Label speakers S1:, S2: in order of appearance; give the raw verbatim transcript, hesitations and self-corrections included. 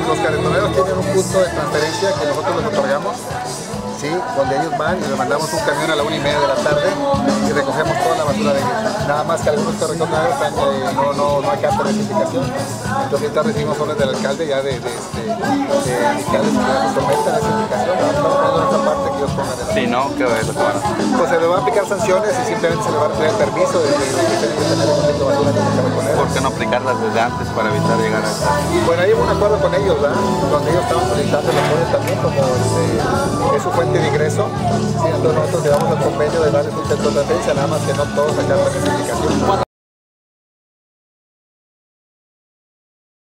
S1: los carretoneros tienen un punto de transferencia que nosotros les otorgamos, ¿sí? Donde ellos van y les mandamos un camión a la una y media de la tarde y recogemos toda la basura de ellos. Nada más que algunos carretoneros están, eh, no, no, no hay carta de identificación. Entonces ahorita recibimos órdenes del alcalde ya de, de, de, de alcaldes que nos someten a esa indicación. Estamos poniendo esa parte que ellos pongan.
S2: Sí, ¿no? ¿Qué es lo que van a hacer?
S1: Pues se le van a aplicar sanciones y simplemente se le va a tener permiso de que tienen que tener un poquito de basura en el carretonero.
S2: ¿Por qué no aplicarlas desde antes para evitar llegar a eso?
S1: Bueno, hay un acuerdo con ellos, ¿verdad? Donde ellos estaban solicitando el apoyo también como este, es su fuente de ingreso. Sí, entonces nosotros llevamos el convenio de darles un centro de defensa, nada más que no todos sacar la identificación.